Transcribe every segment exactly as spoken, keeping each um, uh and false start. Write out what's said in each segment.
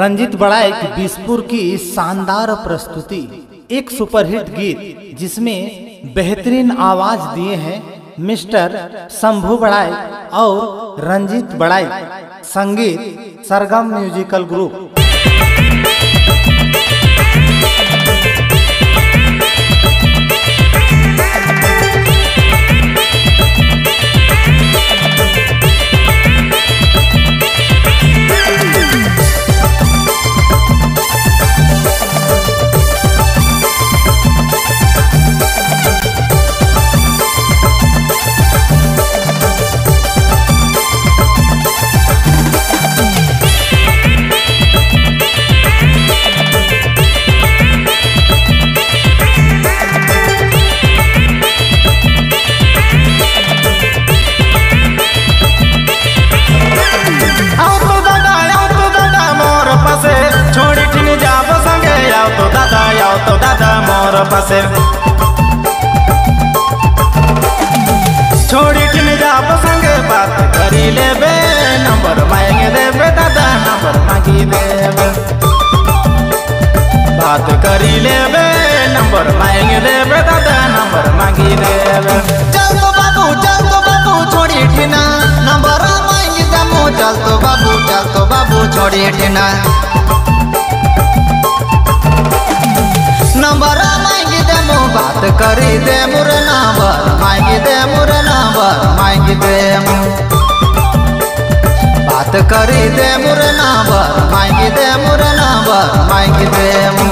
रंजीत बड़ाई बिसपुर की शानदार प्रस्तुति, एक सुपरहिट गीत जिसमें बेहतरीन आवाज दिए हैं मिस्टर शंभू बड़ाई और रंजीत बड़ाई। संगीत सरगम म्यूजिकल ग्रुप। तो दादा मोर पासे छोड़ी ठिन जाब संगे बात करी लेबे, नंबर मांगे देबे दादा नंबर मांगी देबे, बात करी लेबे नंबर मांगे देबे दादा नंबर मांगी देबे। चल तो बाबू चल तो बाबू छोड़ी ठिना नंबर मांगी देमु, चल तो बाबू चल तो बाबू छोड़ी ठिना नंबर मांगी देमु, बात करी दे मुरे नंबर मांगी दे मुरे नंबर मांगी देमु, बात करी दे मुरे नंबर मांगी दे मुरे नंबर मांगी देमु।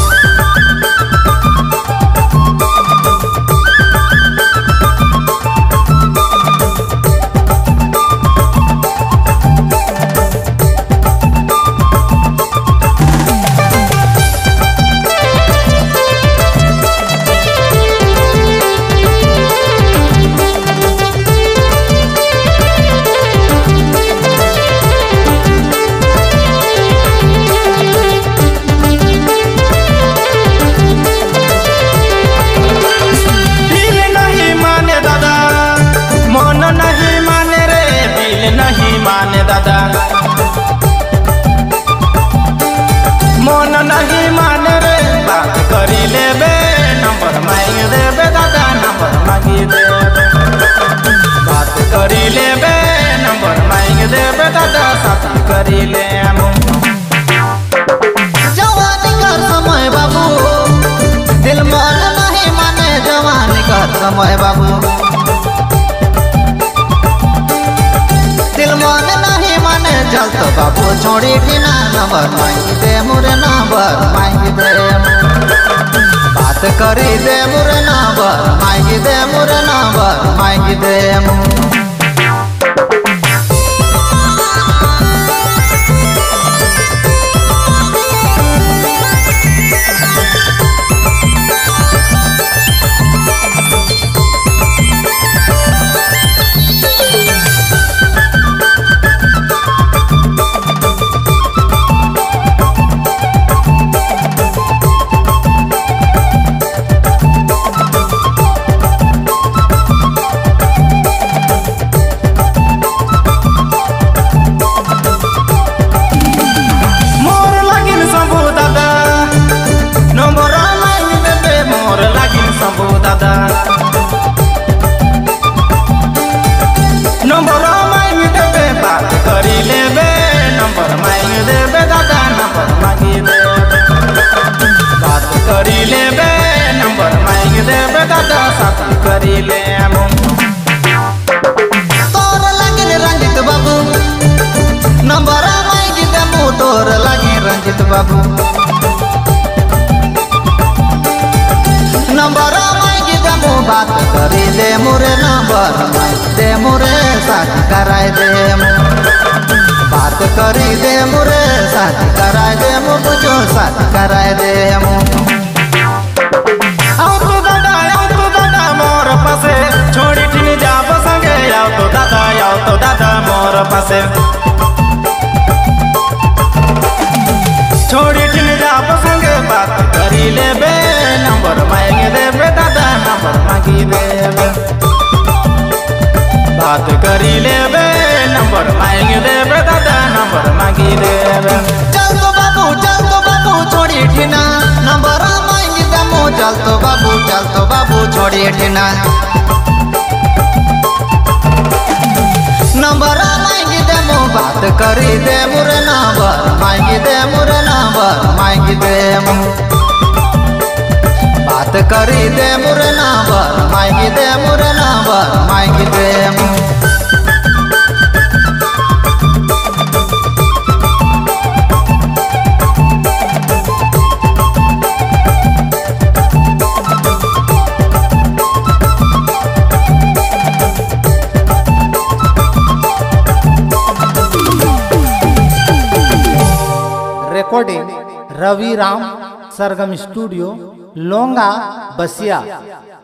मन नहीं माने रे, बात करी लेबे नंबर मांगे देबे दादा नंबर मांगी देबे, बात करी लेबे नंबर मांगे देबे दादा साथी करी लेमु। जवानी कर समय बाबू दिल मन नहीं माने, जवानी कर समय बाबू दिल मन नहीं माने, चल तो बाबू छोड़ी ठिना नंबर मांगी दे मुरे नंबर मांगी दे, बात करी दे मुरे नंबर मांगी दे मुरे नंबर मांगी दे। नंबर मांगी देबे बात करी लेबे, नंबर मांगी देबे दादा नंबर मांगी देबे, बात करी लेबे नंबर मांगी देबे दादा साथी करी लेमु। तोर लागिन रंजित बाबू नंबर मांगी देमु, तोर लागिन रंजित बाबू नंबर मांगी देमु, बात करी दे मुरे नंबर मांगी दे मुरे साथी कराय देमु, बात करी दे मुरे साथी कराय देमु, बुझो साथी कराय देमु। आओ तो दादा आओ तो दादा मोर पासे छोड़ी ठिन जाब संगे, आओ तो दादा आओ तो दादा मोर पासे छोड़ी ठिन जाब संगे, बात करी लेबे नंबर मांगे देबे दादा नंबर मांगी देबे, बात करी लेबे नंबर मांगे देबे दादा नंबर मांगी देबे। चल तो छोड़ी ठिना नंबर मांगी दमो चल तो बाबू चल तो बाबू छोड़ी ठिना नंबर मांगी दमो बात करी दे मुरे नंबर मांगी दे मुरे नंबर मांगी दे बात करी दे मुरे नंबर मांगी दे मुरे नंबर मांगी दे रिकॉर्डिंग रवि राम सरगम स्टूडियो लोंगा बसिया।